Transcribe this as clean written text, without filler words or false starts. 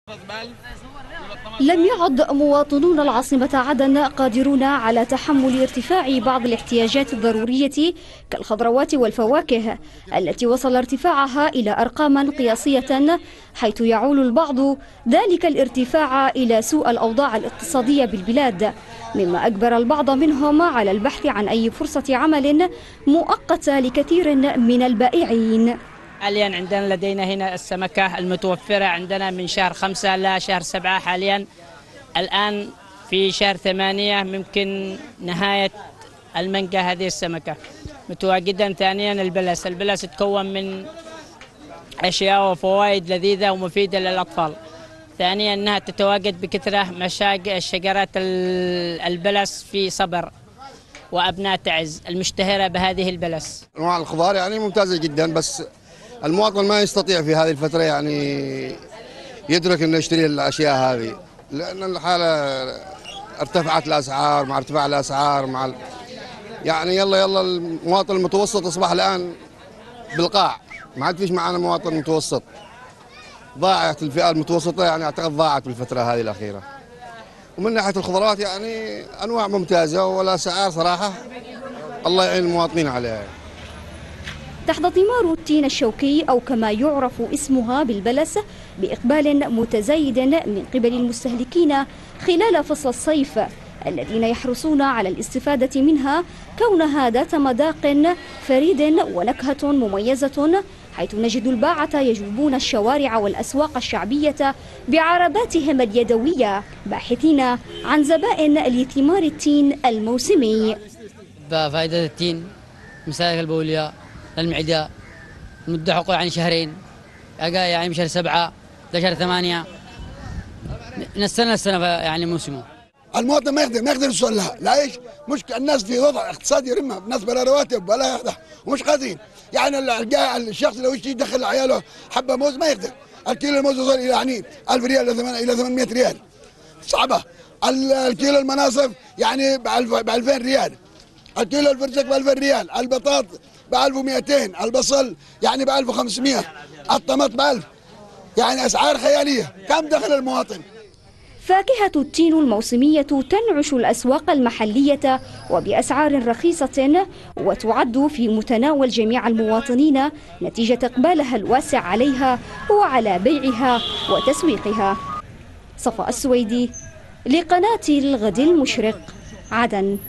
لم يعد مواطنون العاصمة عدن قادرون على تحمل ارتفاع بعض الاحتياجات الضرورية كالخضروات والفواكه التي وصل ارتفاعها إلى أرقام قياسية، حيث يعول البعض ذلك الارتفاع إلى سوء الأوضاع الاقتصادية بالبلاد، مما أجبر البعض منهم على البحث عن أي فرصة عمل مؤقتة لكثير من البائعين. حاليا لدينا هنا السمكة المتوفرة عندنا من شهر 5 إلى شهر 7 حاليا. الآن في شهر 8 ممكن نهاية المنقى هذه السمكة متواجدا. ثانيا البلس تكون من أشياء وفوائد لذيذة ومفيدة للأطفال. ثانيا أنها تتواجد بكثرة شجرات البلس في صبر وأبناء تعز المشتهرة بهذه البلس. أنواع الخضار يعني ممتازة جدا، بس المواطن ما يستطيع في هذه الفترة يعني يدرك انه يشتري الاشياء هذه، لان الحالة ارتفعت الاسعار. مع ارتفاع الاسعار يعني يلا المواطن المتوسط اصبح الان بالقاع، ما عاد فيش معنا مواطن متوسط. ضاعت الفئة المتوسطة يعني اعتقد ضاعت بالفترة هذه الأخيرة. ومن ناحية الخضروات يعني انواع ممتازة والاسعار صراحة الله يعين المواطنين عليها. تحظى ثمار التين الشوكي أو كما يعرف اسمها بالبلس بإقبال متزايد من قبل المستهلكين خلال فصل الصيف، الذين يحرصون على الاستفادة منها كونها ذات مذاق فريد ونكهة مميزة، حيث نجد الباعة يجوبون الشوارع والأسواق الشعبية بعرباتهم اليدوية باحثين عن زبائن لثمار التين الموسمي. فائدة التين مسالك البولية للمعدة مدة حقول عن شهرين، يعني من شهر 7 لشهر 8 من السنة للسنة يعني موسمه. المواطن ما يقدر يوصل لها، ليش؟ مشكلة الناس في وضع اقتصادي رمة، الناس بلا رواتب ولا يقدر ومش قادرين. يعني الشخص لو يجي يدخل عياله حبة موز ما يقدر. الكيلو الموز وصل إلى يعني 1000 ريال إلى 800 ريال، صعبة. الكيلو المناصف يعني ب 2000 ريال، الكيلو الفرشك ب 2000 ريال، البطاط ب 1200، البصل يعني ب 1500، الطماط ب 1000، يعني أسعار خيالية. كم دخل المواطن؟ فاكهة التين الموسمية تنعش الأسواق المحلية وبأسعار رخيصة، وتعد في متناول جميع المواطنين نتيجة إقبالها الواسع عليها وعلى بيعها وتسويقها. صفاء السويدي لقناة الغد المشرق، عدن.